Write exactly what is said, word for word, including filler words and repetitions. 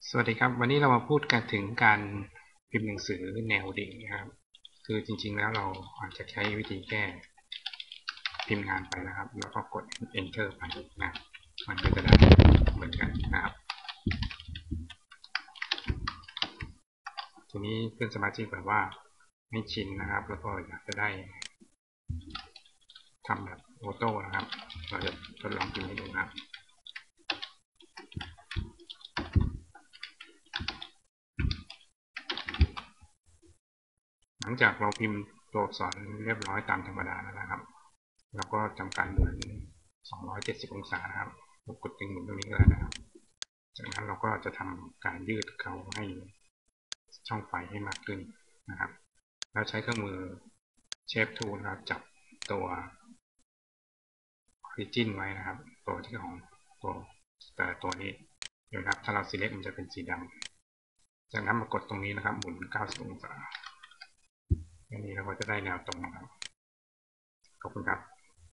สวัสดีครับวันนี้เรามาพูดกันถึงการพิมพ์หนังสือแนวดิ่งนะครับคือจริงๆแล้วเราอาจจะใช้วิธีแก้พิมพ์งานไปนะครับแล้วก็กด enter ไปนะมันก็จะได้เหมือนกันนะครับทีนี้เพื่อนสมาชิกแบบว่าไม่ชินนะครับแล้วก็อยากจะได้ทำแบบออโต้นะครับเราจะทดลองพิมพ์ให้ดูนะครับหลังจากเราพิมพ์ตัวอักษรเรียบร้อยตามธรรมดาแล้วนะครับแล้วก็ทำการหมุนสองร้อยเจ็ดสิบองศานะครับกดตึงหมุนตรงนี้ก็ได้นะครับจากนั้นเราก็จะทำการยืดเขาให้ช่องไฟให้มากขึ้นนะครับแล้วใช้เครื่องมือเชฟทูลนะครับจับตัว Origin ไว้นะครับตัวที่ของตัวแต่ตัวนี้เดี๋ยวนะครับถ้าเรา select มันจะเป็นสีดำจากนั้นมากดตรงนี้นะครับหมุนเก้าสิบองศาอันนี้เราก็จะได้แนวตรงนะครับขอบคุณครับ